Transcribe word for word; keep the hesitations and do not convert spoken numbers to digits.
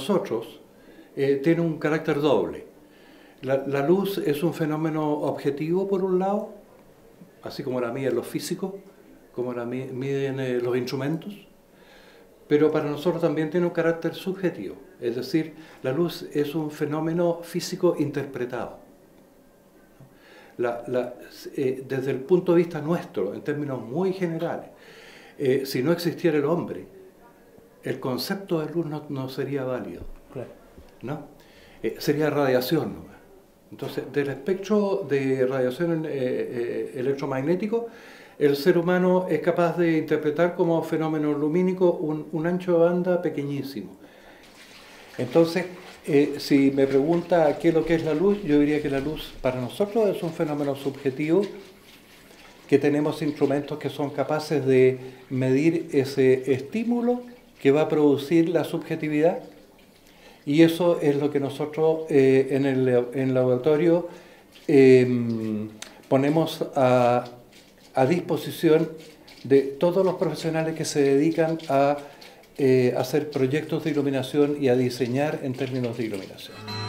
nosotros eh, tiene un carácter doble. La, la luz es un fenómeno objetivo, por un lado, así como la miden los físicos, como la miden eh, los instrumentos, pero para nosotros también tiene un carácter subjetivo, es decir, la luz es un fenómeno físico interpretado. La, la, eh, desde el punto de vista nuestro, en términos muy generales, eh, si no existiera el hombre, el concepto de luz no, no sería válido, claro. ¿no? Eh, sería radiación, ¿no? Entonces, del espectro de radiación eh, eh, electromagnético, el ser humano es capaz de interpretar como fenómeno lumínico un, un ancho de banda pequeñísimo. Entonces, eh, si me pregunta qué es lo que es la luz, yo diría que la luz para nosotros es un fenómeno subjetivo, que tenemos instrumentos que son capaces de medir ese estímulo que va a producir la subjetividad, y eso es lo que nosotros eh, en, el, en el laboratorio eh, ponemos a, a disposición de todos los profesionales que se dedican a eh, hacer proyectos de iluminación y a diseñar en términos de iluminación.